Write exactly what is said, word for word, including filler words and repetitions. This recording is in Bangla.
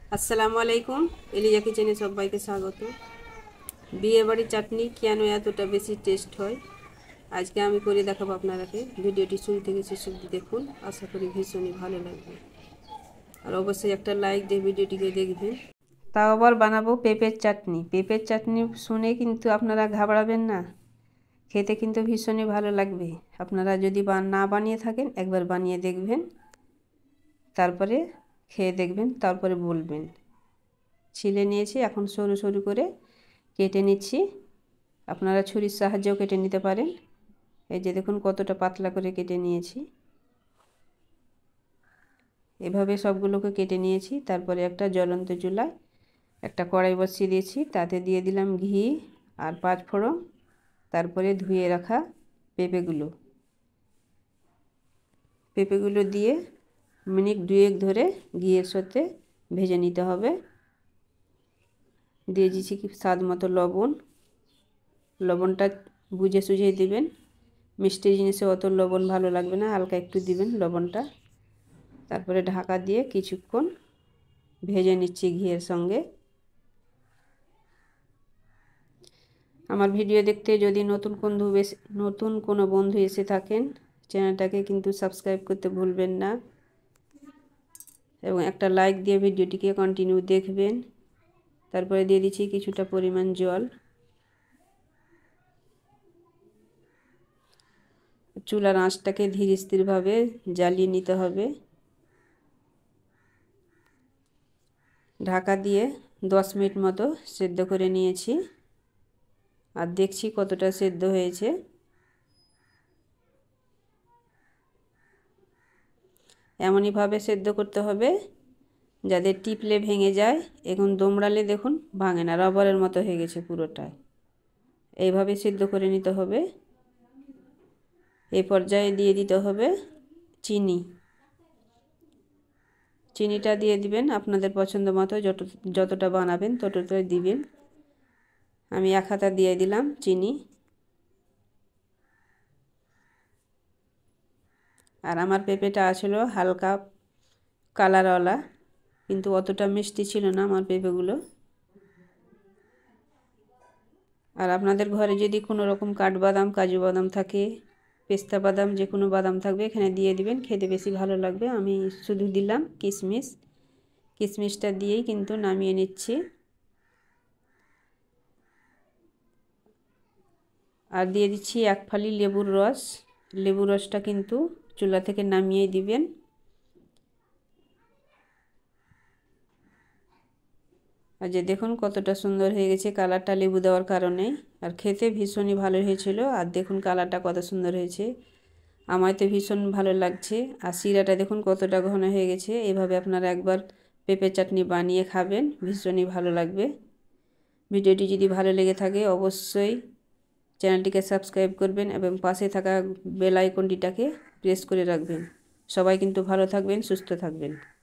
আসসালামু আলাইকুম। এলিজা কিচেনে সবাইকে স্বাগত। বিয়ে বাড়ির চাটনি কেন এতটা বেশি টেস্ট হয় আজকে আমি করে দেখাবো আপনারাকে। ভিডিওটি শুরু থেকে শেষ অবধি দেখুন, আশা করি ভীষণই ভালো লাগবে। আর অবশ্যই একটা লাইক দিয়ে ভিডিওটিকে দেখবেন। তাও আবার বানাবো পেঁপের চাটনি। পেঁপের চাটনি শুনে কিন্তু আপনারা ঘাবড়াবেন না, খেতে কিন্তু ভীষণই ভালো লাগবে। আপনারা যদি না বানিয়ে থাকেন একবার বানিয়ে দেখবেন, তারপরে খেয়ে দেখবেন, তারপরে বলবেন। ছিলে নিয়েছি, এখন সরু সরু করে কেটে নিচ্ছি। আপনারা ছুরির সাহায্যেও কেটে নিতে পারেন। এই যে দেখুন কতটা পাতলা করে কেটে নিয়েছি। এভাবে সবগুলোকে কেটে নিয়েছি। তারপরে একটা জ্বলন্ত চুলায় একটা কড়াই বসিয়ে দিয়েছি, তাতে দিয়ে দিলাম ঘি আর পাঁচ ফোড়ন। তারপরে ধুয়ে রাখা পেঁপেগুলো পেঁপেগুলো দিয়ে মিনিট দুয়েক ধরে ঘিয়ের সাথে ভেজে নিতে হবে। দিয়ে দিচ্ছি কি স্বাদ মতো লবণ। লবণটা বুঝে সুঝে দিবেন, মিষ্টি জিনিসে অত লবণ ভালো লাগবে না, হালকা একটু দিবেন লবণটা। তারপরে ঢাকা দিয়ে কিছুক্ষণ ভেজে নিচ্ছি ঘিয়ের সঙ্গে। আমার ভিডিও দেখতে যদি নতুন বন্ধু এসে নতুন কোনো বন্ধু এসে থাকেন, চ্যানেলটাকে কিন্তু সাবস্ক্রাইব করতে ভুলবেন না এবং একটা লাইক দিয়ে ভিডিওটিকে কন্টিনিউ দেখবেন। তারপরে দিয়ে দিচ্ছি কিছুটা পরিমাণ জল। চুলার আঁচটাকে ধীর স্থিরভাবে জ্বালিয়ে নিতে হবে। ঢাকা দিয়ে দশ মিনিট মতো সেদ্ধ করে নিয়েছি, আর দেখছি কতটা সেদ্ধ হয়েছে। এমনইভাবে সেদ্ধ করতে হবে যাদের টিপলে ভেঙে যায়। এখন দোমড়ালে দেখুন ভাঙে না, রবারের মতো হয়ে গেছে পুরোটাই। এইভাবে সেদ্ধ করে নিতে হবে। এই পর্যায়ে দিয়ে দিতে হবে চিনি। চিনিটা দিয়ে দিবেন আপনাদের পছন্দ মতো, যত যতটা বানাবেন ততটাই দিবেন। আমি এক হাতা দিয়ে দিলাম চিনি। আর আমার পেঁপেটা আসলে হালকা কালারওয়ালা, কিন্তু অতটা মিষ্টি ছিল না আমার পেঁপেগুলো। আর আপনাদের ঘরে যদি কোনো রকম কাঠবাদাম, কাজু বাদাম থাকে, পেস্তা বাদাম, যে কোনো বাদাম থাকবে এখানে দিয়ে দিবেন, খেতে বেশি ভালো লাগবে। আমি শুধু দিলাম কিশমিশ। কিশমিশটা দিয়েই কিন্তু নামিয়ে নিচ্ছি। আর দিয়ে দিচ্ছি এক ফালি লেবুর রস। লেবুর রসটা কিন্তু চুলা থেকে নামিয়ে দিবেন। আর যে দেখুন কতটা সুন্দর হয়ে গেছে কালারটা লেবু দেওয়ার কারণে, আর খেতে ভীষণই ভালো হয়েছিল। আর দেখুন কালারটা কত সুন্দর হয়েছে, আমার তো ভীষণ ভালো লাগছে। আর শিরাটা দেখুন কতটা ঘন হয়ে গেছে। এভাবে আপনারা একবার পেঁপে চাটনি বানিয়ে খাবেন, ভীষণই ভালো লাগবে। ভিডিওটি যদি ভালো লেগে থাকে অবশ্যই চ্যানেলটিকে সাবস্ক্রাইব করবেন এবং পাশে থাকা বেল আইকনটিটাকে প্রেস করে রাখবেন। সবাই কিন্তু ভালো থাকবেন, সুস্থ থাকবেন।